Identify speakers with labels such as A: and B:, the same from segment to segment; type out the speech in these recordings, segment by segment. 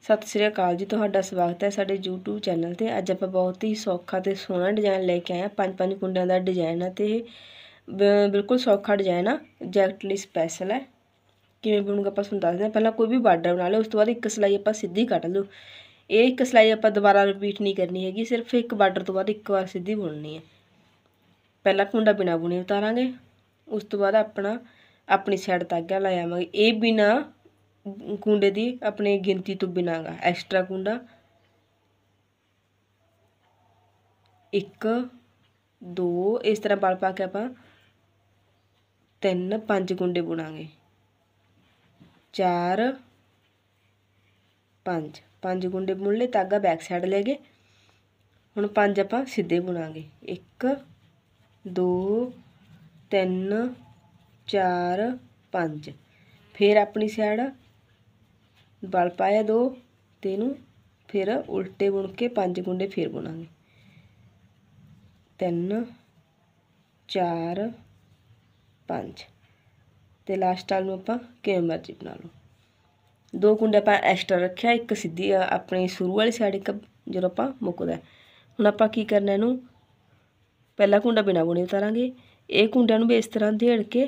A: सत श्री अकाल जी, तुहाडा स्वागत है साडे यूट्यूब चैनल ते। अज आपां बहुत ही सौखा ते सोहना डिजाइन लेके आए। 5-5 कुंडियां दा डिजाइन है ते बिल्कुल सौखा डिजाइन आ, जैकट लई स्पैशल है। किवें बनूगा आपां तुहानूं दसदे हां। पहिलां कोई भी बार्डर बना लो, उस तो बाद एक सिलाई आपां सीधी कट लो। ये एक सिलाई आपां दोबारा रिपीट नहीं करनी हैगी, सिर्फ एक बार्डर तो बाद एक बार सीधी बुननी है। पहला कुंडा बिना बुने उतारांगे, उस तो बाद अपनी साइड धागा ला आवांगे। ये बिना कुंडे दी अपनी गिनती तो बिना गा एक्स्ट्रा कुंडा 1 2 इस तरह बल पा के आप 3 5 कुंडे बुनांगे। 4 5 5 कुंडे बुन ले, धागा बैक साइड ले गए। हुण 5 आप सीधे बुनांगे। 1 2 3 4 5 फिर अपनी साइड बल पाया 2 तीनों, फिर उल्टे बुन के 5 कुंडे फिर बुनांगे। 3 4 5 ते लास्ट वाल नूं आपां किवें मर्जी बना लो। 2 कुंडे आपां एक्स्ट्रा रखिया, एक सीधी अपनी शुरू वाली साइड, एक जदों आपां मुकदा। हुण आपां की करना, इहनूं पहला कुंडा बिना बुने उतारांगे। ये कुंडिਆਂ नूं भी इस तरह धेड़ के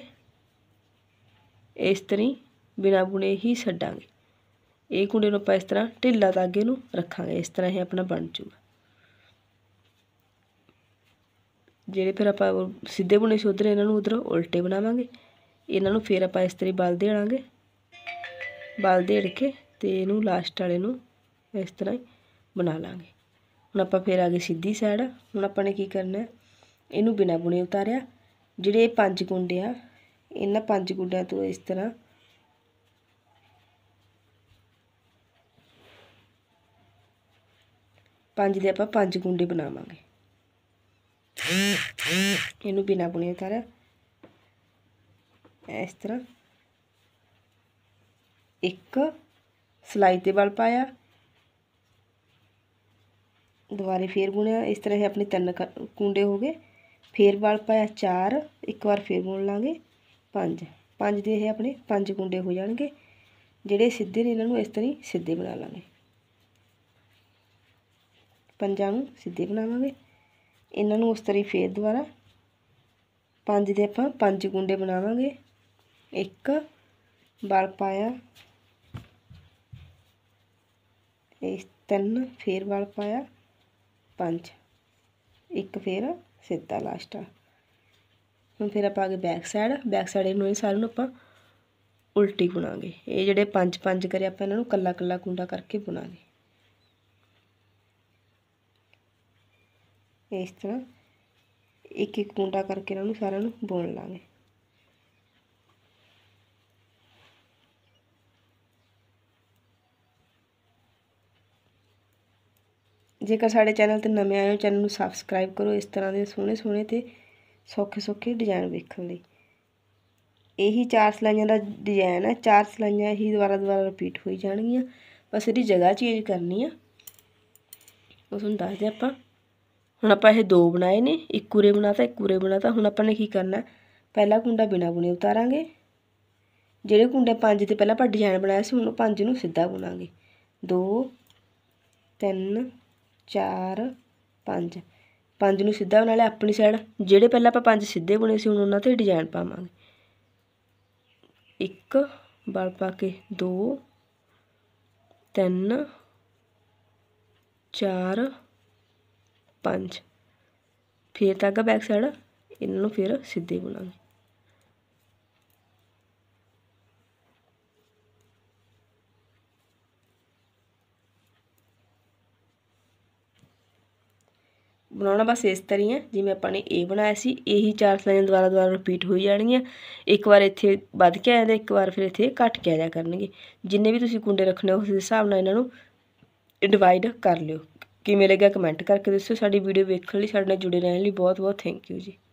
A: इस तरह बिना बुने ही छड्डांगे। ये कुंडे नूं आपां इस तरह ढिल्ला धागे नूं रखांगे, इस तरह ही अपना बन जूगा। ਜਿਹੜੇ फिर आपां सीधे बुने से उधर इन्हां नूं उधर उल्टे बनावांगे। इन्हां नूं फिर आपां इस तरह बल देड़ांगे, बल देड़ के ते इहनूं लास्ट वाले नूं इस तरह बना लांगे। हुण आपां फिर आ गए सीधी साइड। हुण आपां ने की करना है, इहनूं बिना बुने उतारिया। ਜਿਹੜੇ 5 कुंडे आ, इन्हां 5 कुंडिਆਂ ਤੋਂ इस तरह 5 ਦੇ ਆਪਾਂ 5 कुंडे बनावांगे। इनू बिना बुने उतारा इस तरह, एक सिलाई ते बल पाया, दोबारे फिर बुनिया। इस तरह ही अपने 3 कुंडे हो गए। फिर बल पाया 4, एक बार फिर बुन लांगे 5 5 दे ये अपने 5 कुंडे हो जाएंगे। ਜਿਹੜੇ सीधे ने इन्हों इस तरह सीधे बना लांगे। 5 नूं सीधे बनावांगे। इन्हों उस तरह फिर दोबारा 5 दे आपां 5 कुंडे बनावांगे। एक बल पाया, 3 फिर बल पाया 5, एक फिर सीधा लास्ट। हुण फिर आप आगे बैक साइड इन्हों सारे नूं आपां उल्टी बुनांगे। ये जिहड़े 5 5 करे आपां इन्हां नूं कल्ला कल्ला कुंडा करके बुनांगे। इस तरह एक एक कुंडा करके इन्हां नूं सारिआं नूं बुन लांगे। जेकर साडे चैनल ते नवें आए हो, चैनल नूं सबसक्राइब करो इस तरह के सोहणे सोहणे ते सौखे सौखे डिजाइन वेखण लई। यही 4 सिलाइयां दा डिजाइन है। 4 सिलाइयां ही दोबारा रिपीट होई जाणगियां, बस इहदी जगह चेंज करनी है। उस नूं दसदे आपां। हुण आपां ये 2 बनाए ने, एक उरे बनाता एक उरे बनाता। हुण आपां ने की करना, पहला कुंडा बिना बुने उतारांगे। ਜਿਹੜੇ कुंडे 5 ते पहला आपां डिजाइन बनाया सी, हुण 5 नूं सीधा बुनांगे। 2 3 4 5 5 नूं सीधा बना लिया अपनी साइड। ਜਿਹੜੇ पहला आपां 5 सीधे बुने सी, हुण उन्हां ते डिजाइन पावांगे। 1 बल पा के 2 3 4 5 फिर धागा बैक साइड, इन्हों फिर सीधे बुनांगे। बनाना बस इस तरह है जिवें आपां ने ए बनाया सी। यही 4 सिलाइयां दोबारा रिपीट हो जाणगियां। एक बार इत्थे वध के आ जांदे, एक बार फिर इत्थे घट के आ जाया करनगे। जिन्ने भी तुसीं कुंडे रखने उस हिसाब नाल इन्हां नूं डिवाइड कर लिओ। किवें लग्गिआ कमेंट करके दस्सिओ। साडी वीडियो वेखण लई, साडे नाल जुड़े रहण लई बहुत बहुत थैंक यू जी।